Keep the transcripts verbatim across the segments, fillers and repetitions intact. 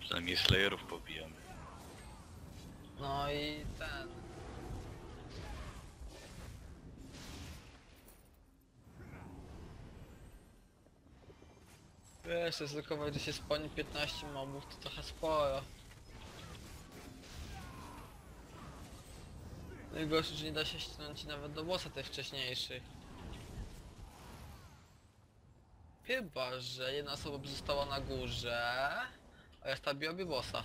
Przynajmniej Slayerów pobijamy. No i ten... Wiesz, ryzykować, że się spłoni piętnaście mobów, to trochę sporo. Najgorsze, że nie da się ściągnąć nawet do bossa tej wcześniejszej. Chyba, że jedna osoba by została na górze, a reszta biłaby bossa.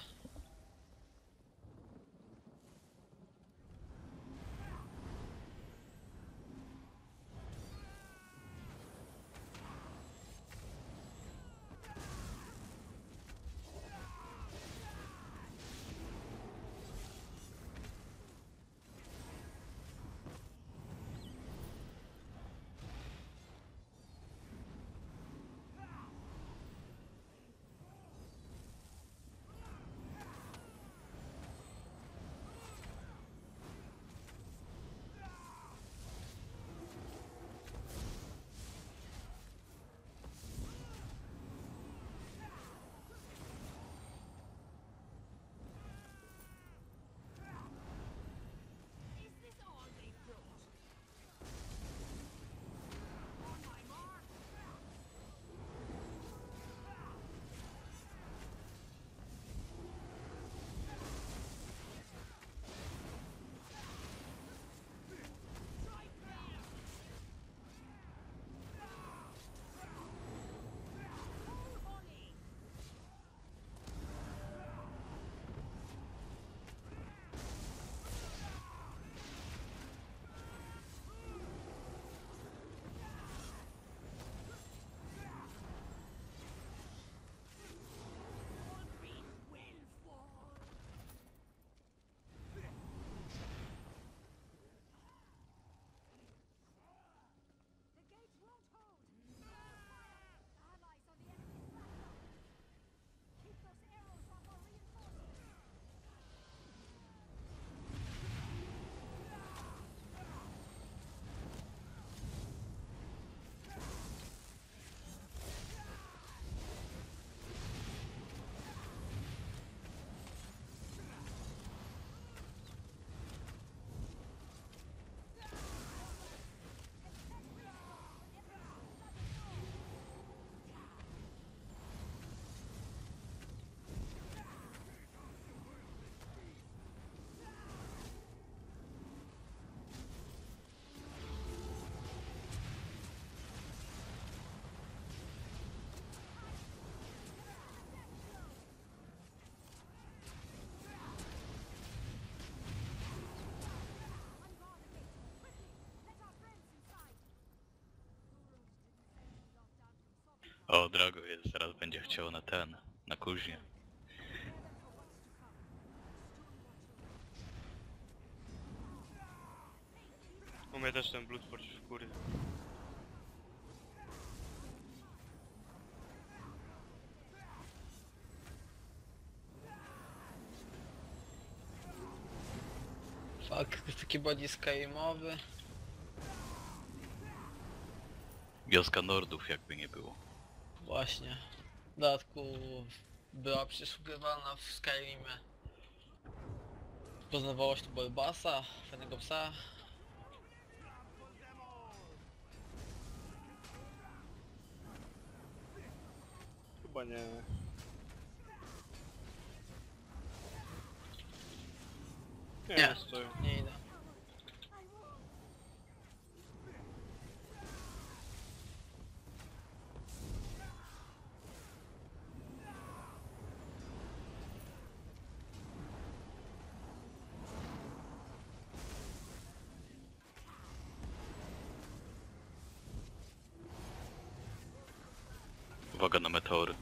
O, Drago jest, zaraz będzie chciał na ten, na kuźnię. U mnie też ten Bloodforge w kury. Fuck, jest taki body skyrimowy. Wioska Nordów jakby nie było. Właśnie. W dodatku była przesługiwana w Skyrimie. Poznawało się tu Bolbasa, fajnego psa. Chyba nie. Nie, Nie. nie stoją. Nie idę. Uwaga na meteory.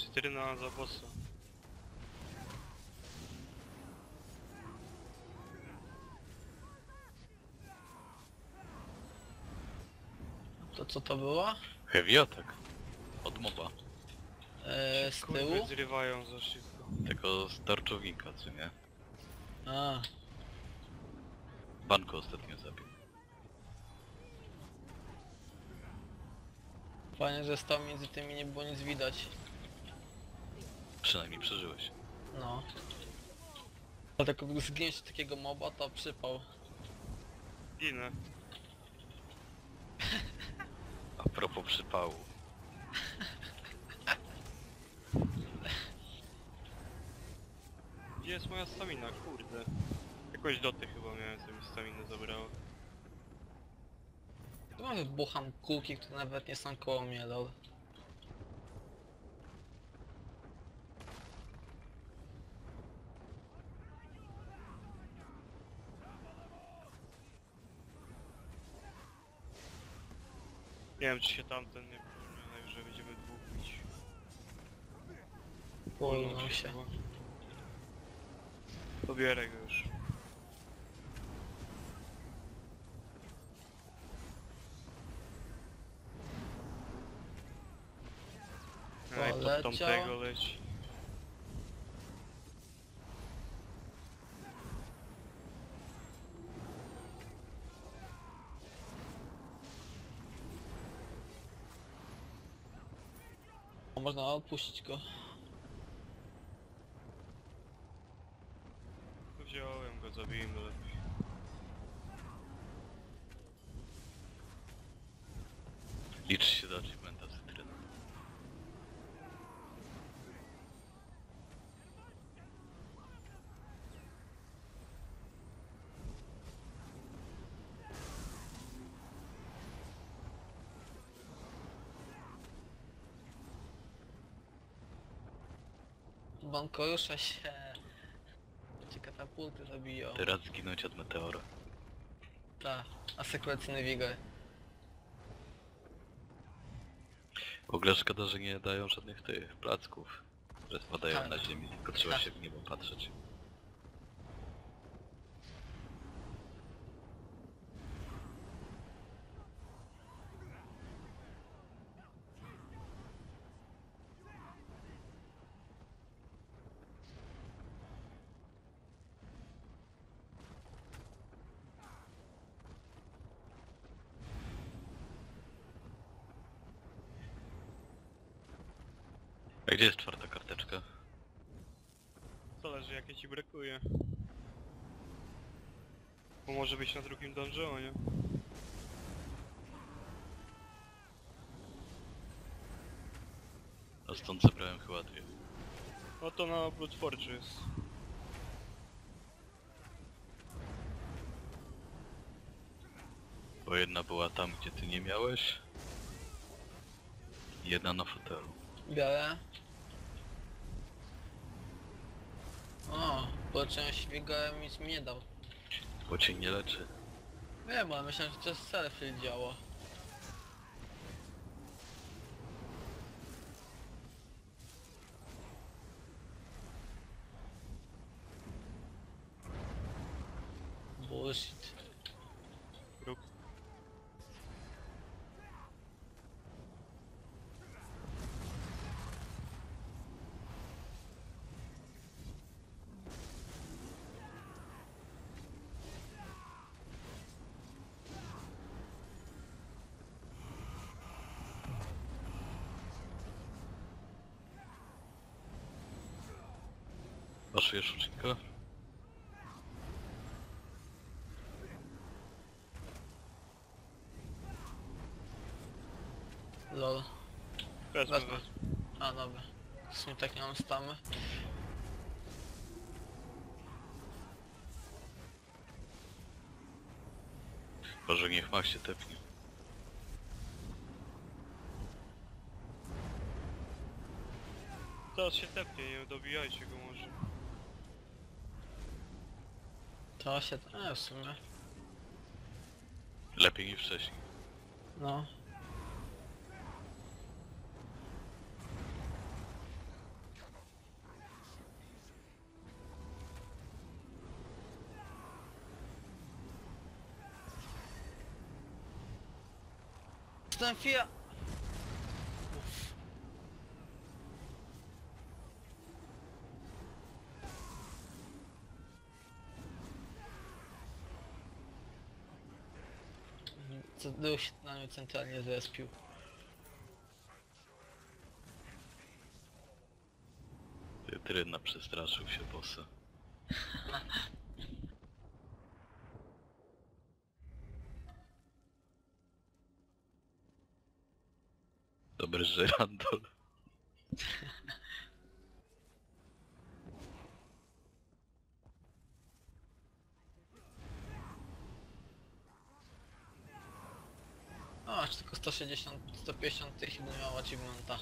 cytryna za bossa. To co to było? Heavy attack. Od moba. Eee, z Kurwy tyłu? zrywają za szybko. Tego z tarczownika, co nie? A, Banko ostatnio zabił. fajnie, że stał między tymi, nie było nic widać. Przynajmniej przeżyłeś. No. Dlatego gdy zginiesz takiego moba, to przypał. Ginę. A propos przypału. Gdzie jest moja stamina? Kurde. Jakoś doty chyba miałem, co mi staminę zabrało. Tu mam wybucham kółki, które nawet nie są koło mnie, lol. Nie wiem, czy się tamten nie powinien, że będziemy dwóch bić. Płynął się. chyba. Pobierę go już. Ej, pod Poleciał. tamtego leci. A można odpuścić go. Wziąłem go, zabiłem go lepiej. Licz się do achievementa cytryna. Banko rusza się. Cię katapulty zabiją. Teraz zginąć od meteora. Tak, asekuracyjny wigor. W ogóle szkoda, że nie dają żadnych tych placków, że spadają Tak. na ziemię, tylko trzeba Tak. się w niebo patrzeć. A gdzie jest czwarta karteczka? Zależy jakie ci brakuje. Bo może być na drugim dungeonie. A stąd zabrałem chyba dwie. No to na Bloodforge jest. Bo jedna była tam, gdzie ty nie miałeś. I jedna na fotelu. Biorę. O, poleczyłem się wigorem, nic mi nie dał. Bo cię nie leczy. Wiem, ale myślałem, że to jest selfie działa. Bullshit. Rób. Paszujesz uczynka? Lol. Wezmę, Wezmę. wezmę. A dobra. W sumie tak nie mam stamy. Boże, niech Mach się tepnie. Teraz się tepnie, nie dobijajcie go może. To się... A, w sumie. Lepiej niż wcześniej. No. Dostałem fia! Uff. Co był się na mnie centralnie zrespił. Ty Tryna przestraszył się bossa. Dobry żyrandol. O, aż tylko sto sześćdziesiąt, sto pięćdziesiąt tych będę miał achievementa.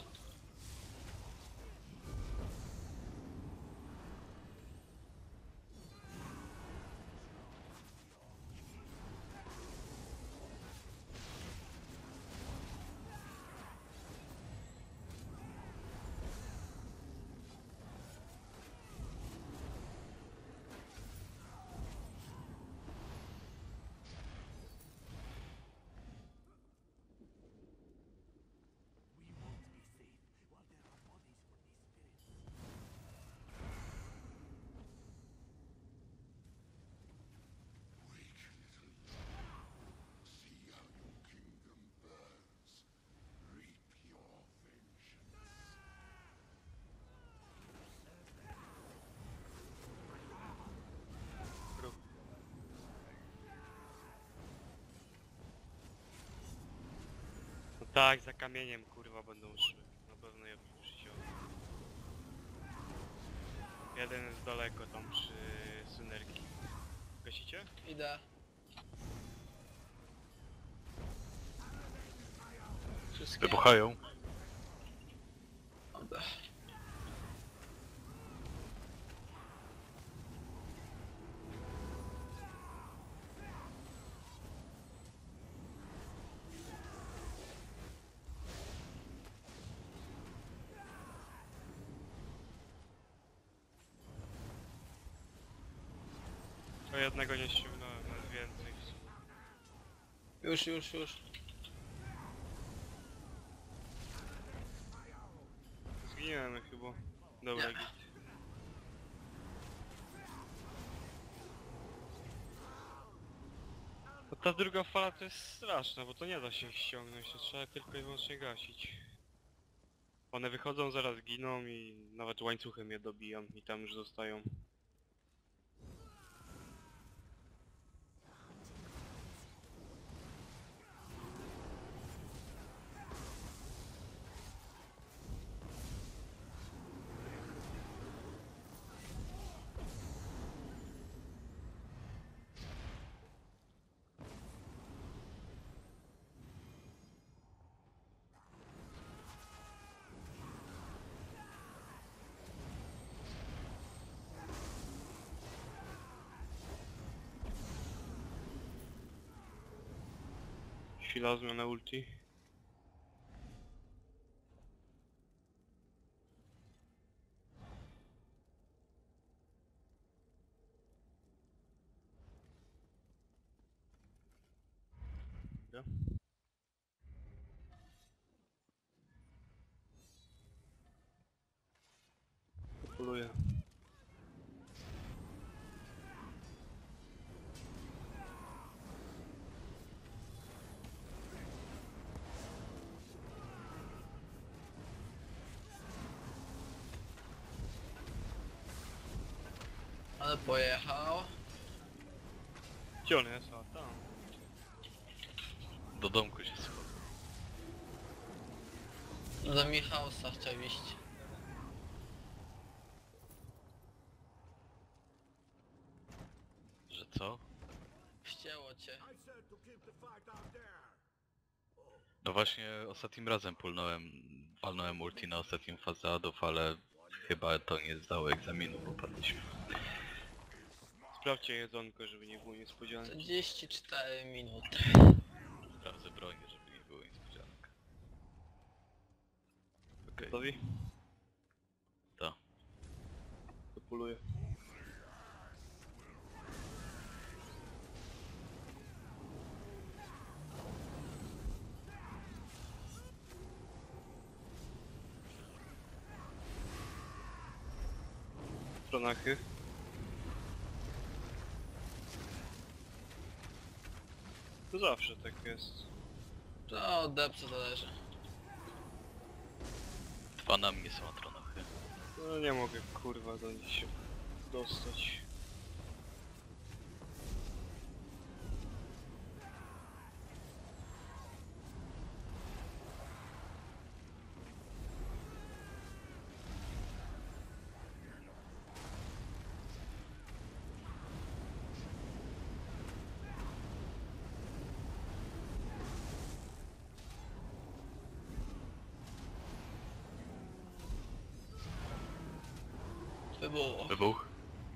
No tak, za kamieniem kurwa będą szły. Na pewno je przyciął. Jeden jest daleko tam przy synergii. Gasicie? Idę. Wszystkie. Wybuchają. Dobra. To jednego nie ściągnąłem, jest więcej. Już, już, już. Zginiemy chyba. Dobra, Nie. git. No ta druga fala to jest straszna, bo to nie da się ich ściągnąć, to trzeba tylko i wyłącznie gasić. One wychodzą, zaraz giną i nawet łańcuchem je dobiją i tam już zostają. Chwila, zmiana ulti. Dobra. Poluję. Ale pojechał. Gdzie on jest? A, tam. Do domku się schował. Do Michałsa chciał iść. Że co? Ścięło cię. No właśnie ostatnim razem pulnąłem, walnąłem ulti na ostatnim fazadów, ale chyba to nie zdało egzaminu, bo padliśmy. Sprawdźcie jedzonko, żeby nie było niespodzianki. czterdzieści cztery minuty. Sprawdzę bronię, żeby nie było niespodzianek. Okej, Gotowi? to. To poluję. Atronachy. To zawsze tak jest. To od depce zależy. Dwa na mnie są atronachy. No nie mogę kurwa do nich się dostać. Wybuch. Wybuch.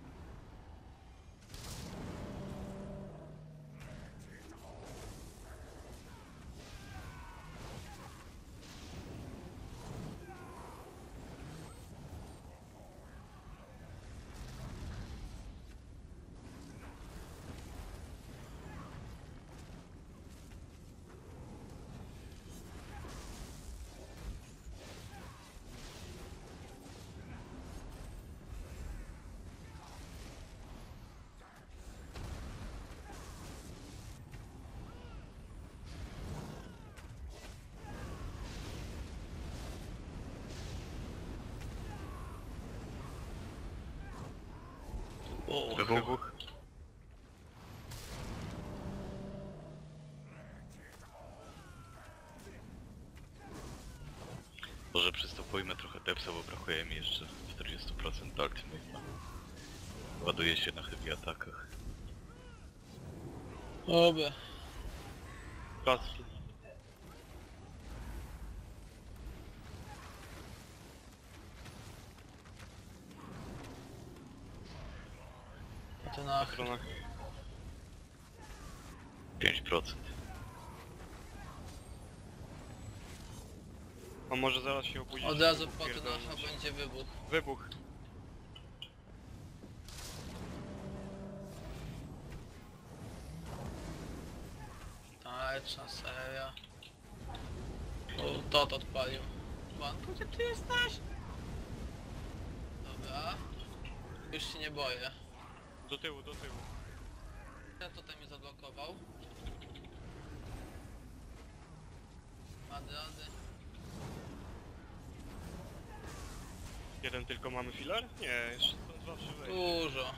Wybuch. Wybuch. Może przystopujmy trochę depsa, bo brakuje mi jeszcze czterdzieści procent do ultimate'a. Ładuje się na heavy atakach. Oby. Placki. Atronachy. Atronachy. pięć procent. A może zaraz się obudzić. Od razu żeby po pierdolnąć. Atonacha będzie wybuch. Wybuch. Tańcza seria. O, to to odpalił. Banku, gdzie ty jesteś? Dobra. Już się nie boję. Do tyłu, do tyłu. Ten tutaj mnie zablokował. Rady, rady. Jeden tylko mamy filar? Nie, jeszcze są dwa przy wejściu. Dużo.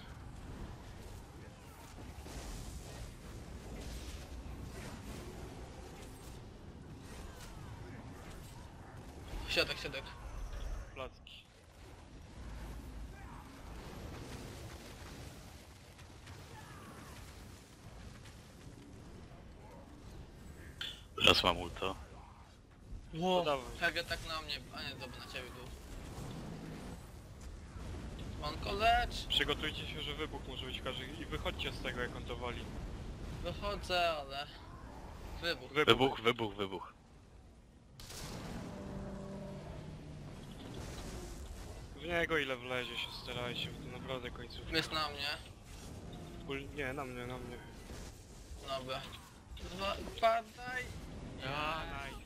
Siadek, siadek. Placki. Raz mam ulta. Wow, dawaj. Hege tak na mnie, a nie, dobra, na ciebie był. Manko lecz! Przygotujcie się, że wybuch może być każdy i wychodźcie z tego jak on to wali. Wychodzę, ale... Wybuch. Wybuch, wybuch, wybuch. W niego ile wlezie się starajcie, bo to naprawdę końcówka. Jest na mnie. Ul- Nie, na mnie, na mnie. Dobra. Dwa, padaj! A, nice.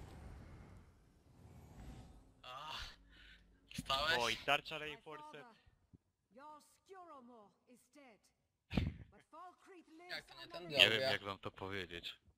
Ach. Stałeś? Oj, tarcza My reinforced. father, your Skiromor is dead. But Falkreath Jak lives to nie on ten the diabł? Nie wiem Dobra. jak wam to powiedzieć.